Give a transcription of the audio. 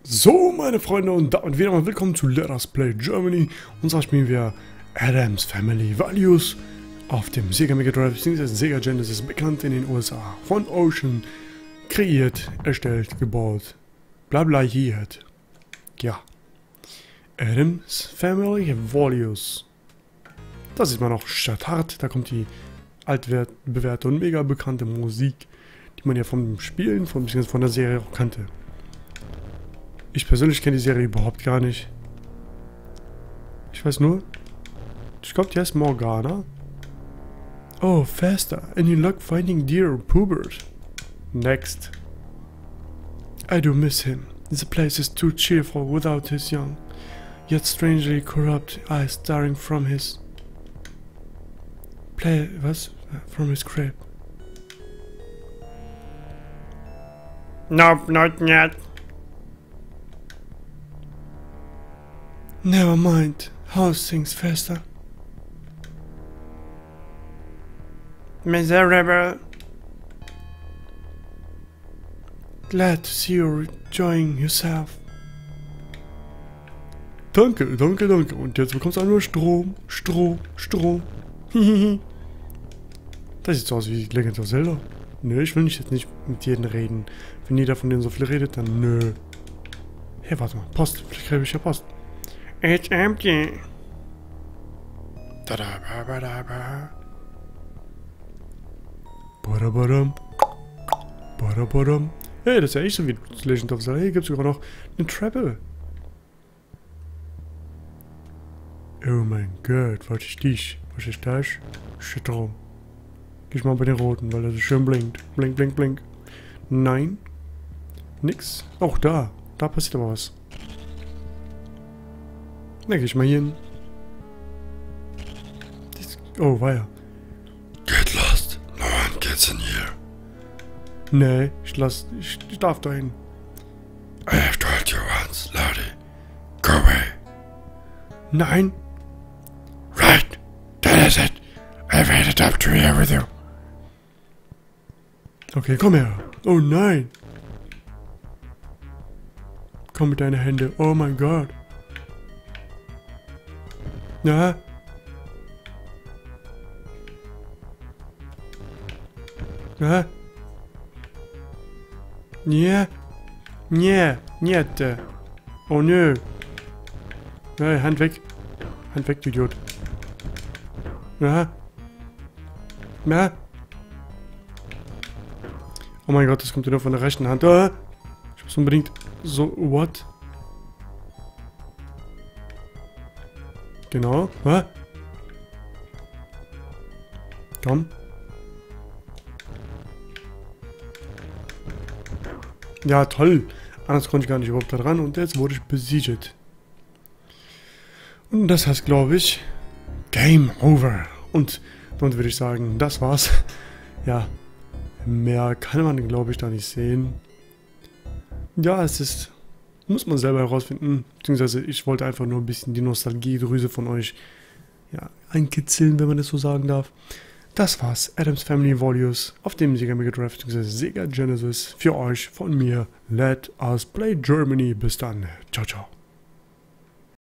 So, meine Freunde, und damit wieder mal willkommen zu Let Us Play Germany. Und zwar spielen wir Addams Family Values auf dem Sega Mega Drive bzw. Sega Genesis, bekannt in den USA. Von Ocean kreiert, erstellt, gebaut, blablahiert. Ja. Addams Family Values. Da sieht man auch statt hart. Da kommt die altbewährte und mega bekannte Musik, die man ja vom Spielen, von der Serie auch kannte. Ich persönlich kenne die Serie überhaupt gar nicht. Ich weiß nur, ich glaube, die heißt Morgana. Oh, faster. Any luck finding dear Pubert? Next. I do miss him. The place is too cheerful without his young, yet strangely corrupt eyes staring from his... From his crib. Nope, not yet. Never mind. How's things, faster? Miserable. Glad to see you enjoying yourself. Danke, danke, danke. Und jetzt bekommst du auch nur Strom, Strom, Strom. Das sieht so aus wie Legend of Zelda. Nö, ich will jetzt nicht mit jedem reden. Wenn jeder von denen so viel redet, dann nö. Hey, warte mal. Post. Vielleicht kriege ich ja Post. It's empty. Tada, ba, ba, da, ba. Badabadam. Badabadam. Hey, das ist ja echt so wie Legend of Zelda. Hier gibt es sogar noch eine Treppe. Oh mein Gott, was ist das? Was ist das? Strom. Geh ich mal bei den roten, weil das schön blinkt. Blink, blink, blink. Nein. Nix. Auch da. Da passiert aber was. Na, geh ich mal hier hin. Oh, weia. Get lost. No one gets in here. Nee, ich darf da hin. I have told you once, Lottie. Go away. Nein. Right. That is it. I've had it up to here with you. Okay, komm her. Oh nein. Komm mit deinen Händen. Oh mein Gott. Ja. Ja. Nie. Nie. Niente. Oh nö. Hey, Hand weg. Hand weg, du Idiot. Ja. Ja. Oh mein Gott, das kommt ja nur von der rechten Hand. Ah. Ich muss unbedingt so... What? Genau. Ah. Komm. Ja, toll. Anders konnte ich gar nicht überhaupt da dran. Und jetzt wurde ich besiegt. Und das heißt, glaube ich, Game Over. Und damit würde ich sagen, das war's. Ja, mehr kann man, glaube ich, da nicht sehen. Ja, es ist... Muss man selber herausfinden. Beziehungsweise ich wollte einfach nur ein bisschen die Nostalgiedrüse von euch ja, einkitzeln, wenn man das so sagen darf. Das war's. Addams Family Values auf dem Sega Mega Drive bzw. Sega Genesis. Für euch, von mir. Let us play Germany. Bis dann. Ciao, ciao.